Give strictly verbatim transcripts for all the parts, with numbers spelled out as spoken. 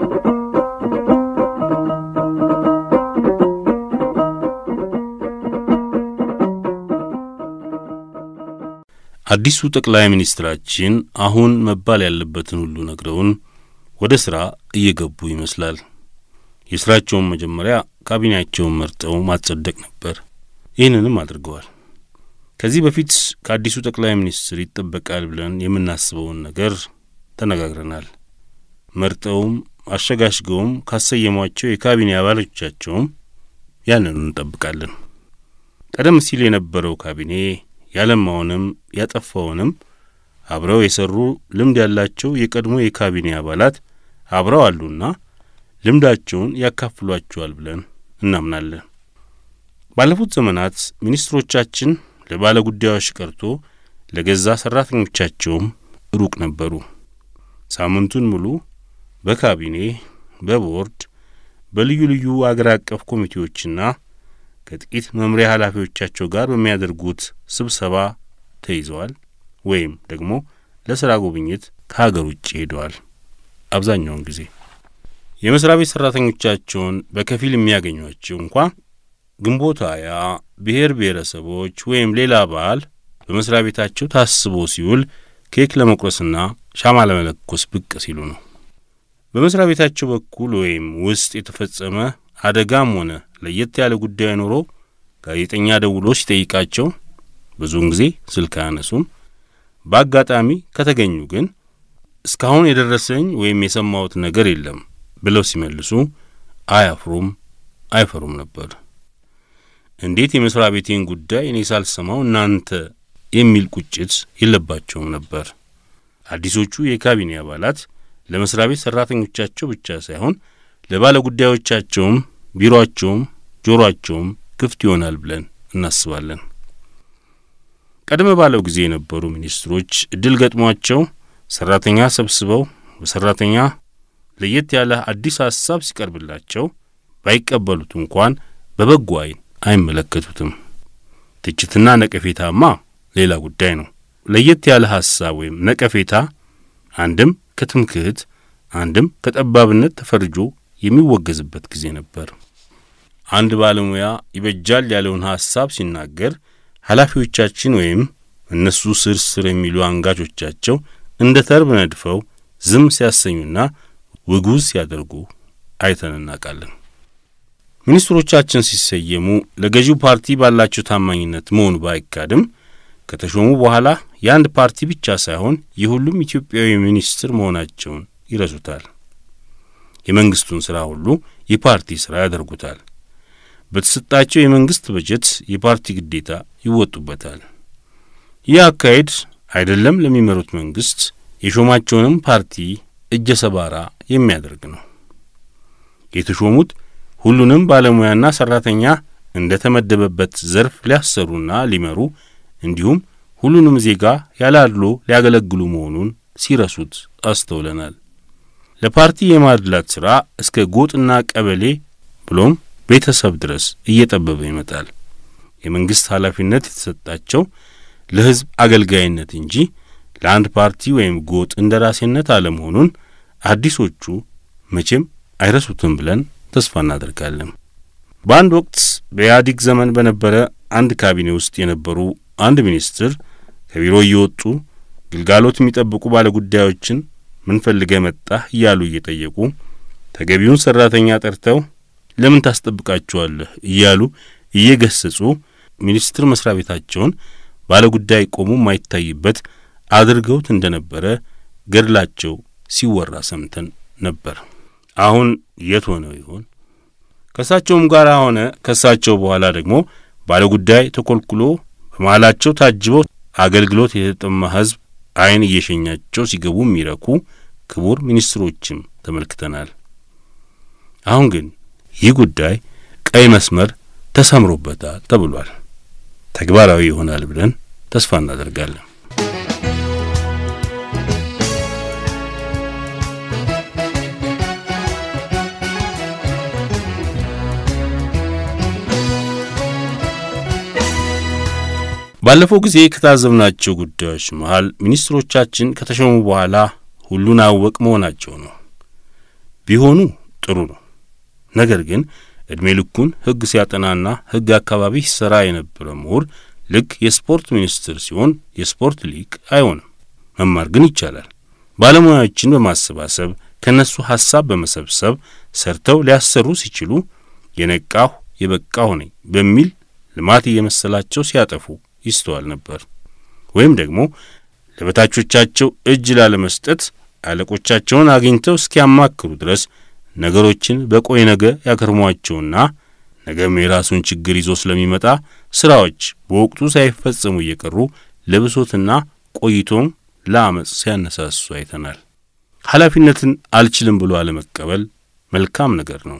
አዲሱ ጠቅላይ ሚኒስትራችን አሁን መባል ያለበትን ሁሉ ነግረውን ወደ ስራ እየገቡ ይመስላል። የስራቸውን መጀመሪያ ካቢኔያቸውን መርጠው ማጽደቅ ነበር። ይህንንም አድርገዋል። ከዚህ በፊት ከአዲሱ ጠቅላይ ሚኒስትር ይጠበቃል ብለን የምናስበውን ነገር ተነጋግረናል። መርጠውም አሸጋሽገውም ካሰየሟቸው የካቢኔ አባሎቻቸውም ያንኑ እንጠብቃለን። ቀደም ሲል የነበረው ካቢኔ ያለማውንም ያጠፋውንም አብረው የሰሩ ልምድ ያላቸው የቀድሞ የካቢኔ አባላት አብረው አሉና ልምዳቸውን ያካፍሏቸዋል ብለን እናምናለን። ባለፉት ዘመናት ሚኒስትሮቻችን ለባለ ጉዳዮች ቀርቶ ለገዛ ሰራተኞቻቸውም ሩቅ ነበሩ። ሳምንቱን ሙሉ በካቢኔ በቦርድ በልዩ ልዩ አገር አቀፍ ኮሚቴዎችና ከጥቂት መምሪያ ኃላፊዎቻቸው ጋር በሚያደርጉት ስብሰባ ተይዘዋል ወይም ደግሞ ለሥራ ጉብኝት ከሀገር ውጭ ሄደዋል። አብዛኛውን ጊዜ የመስሪያ ቤት ሰራተኞቻቸውን በከፊል የሚያገኟቸው እንኳን ግንቦት ሃያ ብሔር ብሔረሰቦች ወይም ሌላ በዓል በመስሪያ ቤታቸው ታስቦ ሲውል ኬክ ለመቁረስና ሻማ ለመለኮስ ብቅ ሲሉ ነው። በመስሪያ ቤታቸው በኩል ወይም ውስጥ የተፈጸመ አደጋም ሆነ ለየት ያለ ጉዳይ ኖሮ ጋዜጠኛ ደውሎ ሲጠይቃቸው ብዙውን ጊዜ ስልክ አያነሱም። በአጋጣሚ ከተገኙ ግን እስካሁን የደረሰኝ ወይም የሰማሁት ነገር የለም ብለው ሲመልሱ አያፍሩም አይፈሩም ነበር። እንዴት የመስሪያ ቤቴን ጉዳይ እኔ ሳልሰማው እናንተ የሚል ቁጭት የለባቸውም ነበር። አዲሶቹ የካቢኔ አባላት ለመስሪያ ቤት ሰራተኞቻቸው ብቻ ሳይሆን ለባለ ጉዳዮቻቸውም ቢሮአቸውም ጆሮአቸውም ክፍት ይሆናል ብለን እናስባለን። ቀደም ባለው ጊዜ የነበሩ ሚኒስትሮች እድል ገጥሟቸው ሰራተኛ ሰብስበው በሰራተኛ ለየት ያለ አዲስ ሐሳብ ሲቀርብላቸው ባይቀበሉት እንኳን በበጎ አይን አይመለከቱትም። ትችትና ነቀፌታማ ሌላ ጉዳይ ነው። ለየት ያለ ሐሳብ ወይም ነቀፌታ አንድም ከትምክህት አንድም ከጠባብነት ተፈርጆ የሚወገዝበት ጊዜ ነበር። አንድ ባለሙያ ይበጃል ያለውን ሐሳብ ሲናገር ኃላፊዎቻችን ወይም እነሱ ስር ስር የሚሉ አንጋቾቻቸው እንደ ተርብ ነድፈው ዝም ሲያሰኙና ውጉዝ ሲያደርጉ አይተን እናውቃለን። ሚኒስትሮቻችን ሲሰየሙ ለገዢው ፓርቲ ባላቸው ታማኝነት መሆኑ ባይካድም ከተሾሙ በኋላ የአንድ ፓርቲ ብቻ ሳይሆን የሁሉም ኢትዮጵያዊ ሚኒስትር መሆናቸውን ይረሱታል። የመንግስቱን ሥራ ሁሉ የፓርቲ ሥራ ያደርጉታል። በተሰጣቸው የመንግስት በጀት የፓርቲ ግዴታ ይወጡበታል። ይህ አካሄድ አይደለም ለሚመሩት መንግስት የሾማቸውንም ፓርቲ እጀ ሰባራ የሚያደርግ ነው። የተሾሙት ሁሉንም ባለሙያና ሰራተኛ እንደ ተመደበበት ዘርፍ ሊያሰሩና ሊመሩ እንዲሁም ሁሉንም ዜጋ ያላሉ ሊያገለግሉ መሆኑን ሲረሱት አስተውለናል። ለፓርቲ የማድላት ሥራ እስከ ጎጥና ቀበሌ ብሎም ቤተሰብ ድረስ እየጠበበ ይመጣል። የመንግስት ኃላፊነት የተሰጣቸው ለህዝብ አገልጋይነት እንጂ ለአንድ ፓርቲ ወይም ጎጥ እንደራሴነት አለመሆኑን አዲሶቹ መቼም አይረሱትም ብለን ተስፋ እናደርጋለን። በአንድ ወቅት በኢህአዴግ ዘመን በነበረ አንድ ካቢኔ ውስጥ የነበሩ አንድ ሚኒስትር ከቢሮ እየወጡ ግልጋሎት የሚጠብቁ ባለ ጉዳዮችን ምን ፈልገህ መጣህ እያሉ እየጠየቁ ተገቢውን ሰራተኛ ጠርተው ለምን ታስጠብቃቸዋለህ እያሉ እየገሰጹ ሚኒስትር መስሪያ ቤታቸውን ባለ ጉዳይ ቆሞ ማይታይበት አድርገውት እንደነበረ ገድላቸው ሲወራ ሰምተን ነበር። አሁን የት ሆነው ይሆን? ከሳቸውም ጋር ሆነ ከሳቸው በኋላ ደግሞ ባለ ጉዳይ ተኮልኩሎ በማላቸው ታጅበው አገልግሎት የተጠማ ህዝብ አይን እየሸኛቸው ሲገቡ የሚረኩ ክቡር ሚኒስትሮችም ተመልክተናል። አሁን ግን ይህ ጉዳይ ቀይ መስመር ተሰምሮበታል ተብሏል። ተግባራዊ ይሆናል ብለን ተስፋ እናደርጋለን። ባለፈው ጊዜ ከታዘብናቸው ጉዳዮች መሃል ሚኒስትሮቻችን ከተሾሙ በኋላ ሁሉን አወቅ መሆናቸው ነው። ቢሆኑ ጥሩ ነው። ነገር ግን እድሜ ልኩን ሕግ ሲያጠናና ሕግ አካባቢ ሲሰራ የነበረ ምሁር ልክ የስፖርት ሚኒስትር ሲሆን የስፖርት ሊቅ አይሆንም። መማር ግን ይቻላል። ባለሙያዎችን በማሰባሰብ ከነሱ ሐሳብ በመሰብሰብ ሰርተው ሊያሰሩ ሲችሉ የነቃሁ የበቃሁ ነኝ በሚል ልማት እየመሰላቸው ሲያጠፉ ይስተዋል ነበር። ወይም ደግሞ ለበታቾቻቸው እጅ ላለመስጠት አለቆቻቸውን አግኝተው እስኪያማክሩ ድረስ ነገሮችን በቆይ ነገ ያከርሟቸውና ነገም የራሱን ችግር ይዞ ስለሚመጣ ስራዎች በወቅቱ ሳይፈጸሙ እየቀሩ ለብሶትና ቆይቶም ለአመጽ ሲያነሳሱ አይተናል። ኃላፊነትን አልችልም ብሎ አለመቀበል መልካም ነገር ነው።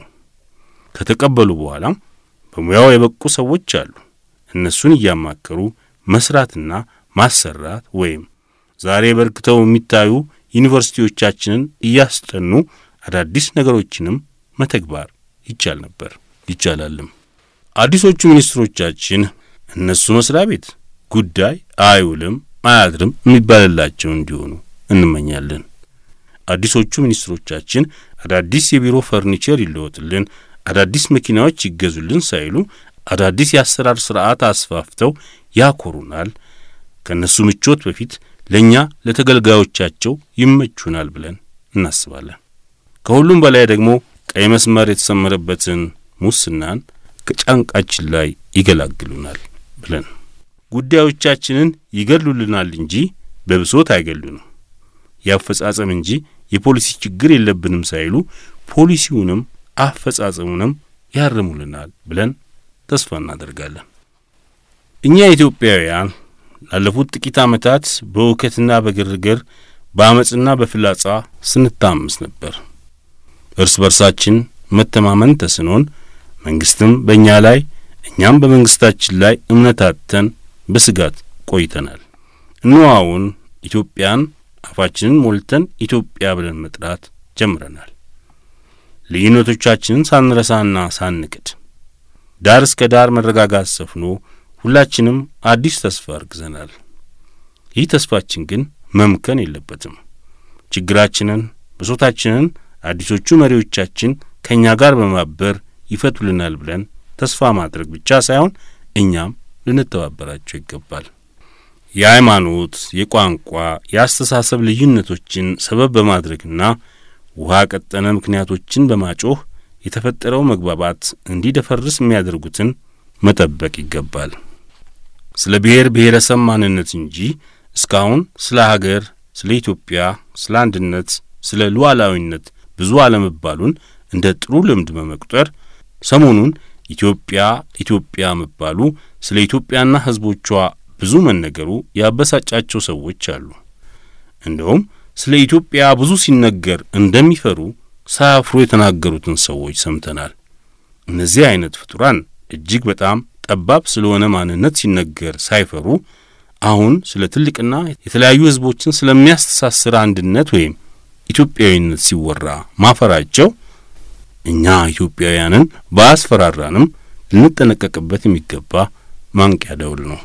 ከተቀበሉ በኋላም በሙያው የበቁ ሰዎች አሉ። እነሱን እያማከሩ መስራትና ማሰራት ወይም ዛሬ በርክተው የሚታዩ ዩኒቨርሲቲዎቻችንን እያስጠኑ አዳዲስ ነገሮችንም መተግበር ይቻል ነበር፣ ይቻላልም። አዲሶቹ ሚኒስትሮቻችን እነሱ መስሪያ ቤት ጉዳይ አይውልም አያድርም የሚባልላቸው እንዲሆኑ እንመኛለን። አዲሶቹ ሚኒስትሮቻችን አዳዲስ የቢሮ ፈርኒቸር ይለወጥልን፣ አዳዲስ መኪናዎች ይገዙልን ሳይሉ አዳዲስ የአሰራር ስርዓት አስፋፍተው ያኮሩናል። ከነሱ ምቾት በፊት ለኛ ለተገልጋዮቻቸው ይመቹናል ብለን እናስባለን። ከሁሉም በላይ ደግሞ ቀይ መስመር የተሰመረበትን ሙስናን ከጫንቃችን ላይ ይገላግሉናል ብለን ጉዳዮቻችንን ይገሉልናል እንጂ በብሶት አይገሉንም። ያፈጻጸም እንጂ የፖሊሲ ችግር የለብንም ሳይሉ ፖሊሲውንም አፈጻጸሙንም ያርሙልናል ብለን ተስፋ እናደርጋለን። እኛ ኢትዮጵያውያን ላለፉት ጥቂት ዓመታት በውከትና በግርግር በአመጽና በፍላጻ ስንታመስ ነበር። እርስ በርሳችን መተማመን ተስኖን መንግስትም በእኛ ላይ እኛም በመንግስታችን ላይ እምነት አጥተን በስጋት ቆይተናል። እንዋውን ኢትዮጵያን አፋችንን ሞልተን ኢትዮጵያ ብለን መጥራት ጀምረናል። ልዩነቶቻችንን ሳንረሳና ሳንክድ ዳር እስከ ዳር መረጋጋት ሰፍኖ ሁላችንም አዲስ ተስፋ አርግዘናል። ይህ ተስፋችን ግን መምከን የለበትም። ችግራችንን ብሶታችንን አዲሶቹ መሪዎቻችን ከኛ ጋር በማበር ይፈቱልናል ብለን ተስፋ ማድረግ ብቻ ሳይሆን እኛም ልንተባበራቸው ይገባል። የሃይማኖት፣ የቋንቋ፣ የአስተሳሰብ ልዩነቶችን ሰበብ በማድረግና ውሃ ቀጠነ ምክንያቶችን በማጮህ የተፈጠረው መግባባት እንዲደፈርስ የሚያደርጉትን መጠበቅ ይገባል። ስለ ብሔር ብሔረሰብ ማንነት እንጂ እስካሁን ስለ ሀገር፣ ስለ ኢትዮጵያ፣ ስለ አንድነት፣ ስለ ሉዓላዊነት ብዙ አለመባሉን እንደ ጥሩ ልምድ በመቁጠር ሰሞኑን ኢትዮጵያ ኢትዮጵያ መባሉ ስለ ኢትዮጵያና ሕዝቦቿ ብዙ መነገሩ ያበሳጫቸው ሰዎች አሉ። እንደውም ስለ ኢትዮጵያ ብዙ ሲነገር እንደሚፈሩ ሳያፍሩ የተናገሩትን ሰዎች ሰምተናል። እነዚህ አይነት ፍጡራን እጅግ በጣም ጠባብ ስለሆነ ማንነት ሲነገር ሳይፈሩ አሁን ስለ ትልቅና የተለያዩ ሕዝቦችን ስለሚያስተሳስር አንድነት ወይም ኢትዮጵያዊነት ሲወራ ማፈራቸው እኛ ኢትዮጵያውያንን ባስፈራራንም ልንጠነቀቅበት የሚገባ ማንቂያ ደውል ነው።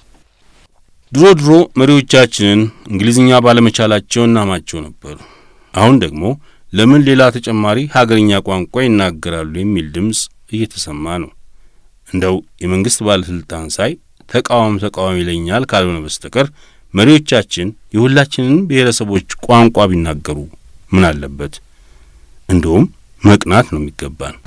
ድሮ ድሮ መሪዎቻችንን እንግሊዝኛ ባለመቻላቸው እናማቸው ነበር። አሁን ደግሞ ለምን ሌላ ተጨማሪ ሀገርኛ ቋንቋ ይናገራሉ የሚል ድምጽ እየተሰማ ነው። እንደው የመንግስት ባለስልጣን ሳይ ተቃዋም ተቃዋሚ ይለኛል ካልሆነ በስተቀር መሪዎቻችን የሁላችንን ብሔረሰቦች ቋንቋ ቢናገሩ ምን አለበት? እንደውም መቅናት ነው የሚገባን።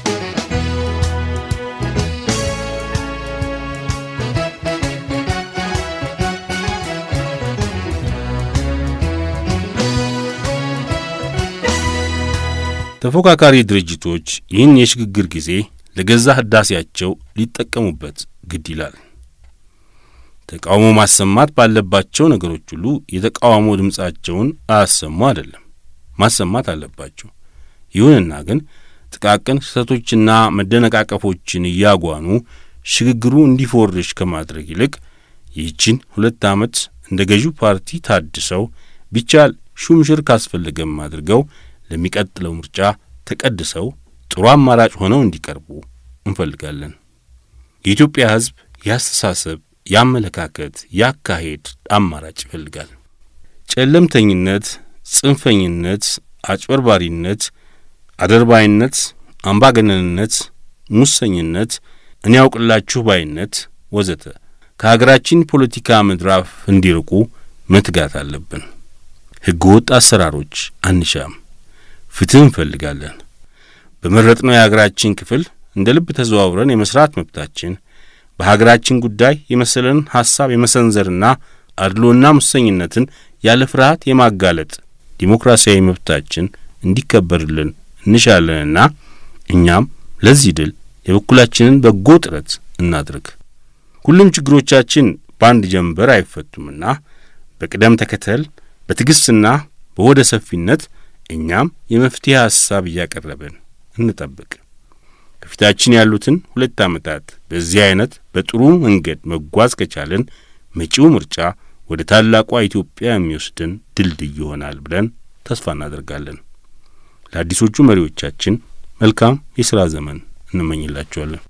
ተፎካካሪ ድርጅቶች ይህን የሽግግር ጊዜ ለገዛ ህዳሴያቸው ሊጠቀሙበት ግድ ይላል። ተቃውሞ ማሰማት ባለባቸው ነገሮች ሁሉ የተቃውሞ ድምጻቸውን አያሰሙ አይደለም፣ ማሰማት አለባቸው። ይሁንና ግን ጥቃቅን ስህተቶችና መደነቃቀፎችን እያጓኑ ሽግግሩ እንዲፎርሽ ከማድረግ ይልቅ ይህችን ሁለት ዓመት እንደ ገዢው ፓርቲ ታድሰው ቢቻል ሹምሽር ካስፈልገም አድርገው ለሚቀጥለው ምርጫ ተቀድሰው ጥሩ አማራጭ ሆነው እንዲቀርቡ እንፈልጋለን። የኢትዮጵያ ሕዝብ ያስተሳሰብ፣ ያመለካከት፣ ያካሄድ አማራጭ ይፈልጋል። ጨለምተኝነት፣ ጽንፈኝነት፣ አጭበርባሪነት፣ አደርባይነት፣ አምባገነንነት፣ ሙሰኝነት፣ እኔ ያውቅላችሁ ባይነት ወዘተ ከሀገራችን ፖለቲካ ምድራፍ እንዲርቁ መትጋት አለብን። ሕገወጥ አሰራሮች አንሻም፣ ፍትህ እንፈልጋለን። በመረጥነው የሀገራችን ክፍል እንደ ልብ ተዘዋውረን የመስራት መብታችን፣ በሀገራችን ጉዳይ የመሰለን ሐሳብ የመሰንዘርና አድሎና ሙሰኝነትን ያለ ፍርሃት የማጋለጥ ዲሞክራሲያዊ መብታችን እንዲከበርልን እንሻለንና እኛም ለዚህ ድል የበኩላችንን በጎ ጥረት እናድርግ። ሁሉም ችግሮቻችን በአንድ ጀንበር አይፈቱምና በቅደም ተከተል በትዕግስትና በወደ ሰፊነት እኛም የመፍትሄ ሐሳብ እያቀረብን እንጠብቅ። ከፊታችን ያሉትን ሁለት ዓመታት በዚህ አይነት በጥሩ መንገድ መጓዝ ከቻልን መጪው ምርጫ ወደ ታላቋ ኢትዮጵያ የሚወስድን ድልድይ ይሆናል ብለን ተስፋ እናደርጋለን። ለአዲሶቹ መሪዎቻችን መልካም የሥራ ዘመን እንመኝላቸዋለን።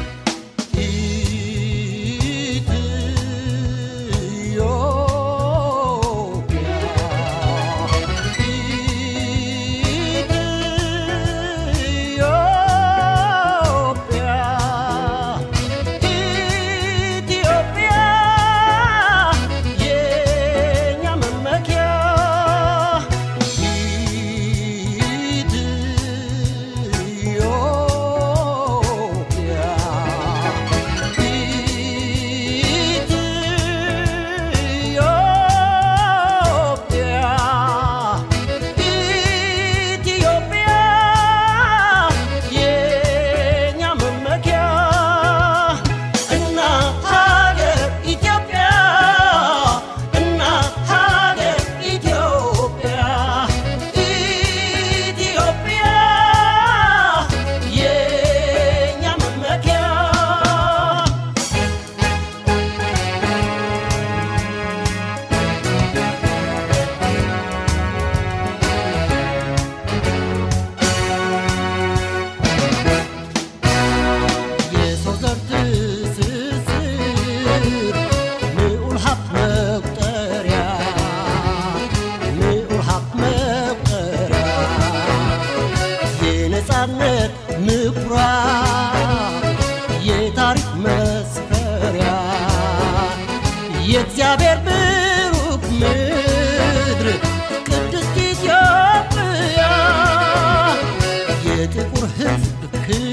የእግዚአብሔር ብሩክ ምድር ቅድስት ኢትዮጵያ የጥቁር ሕዝብ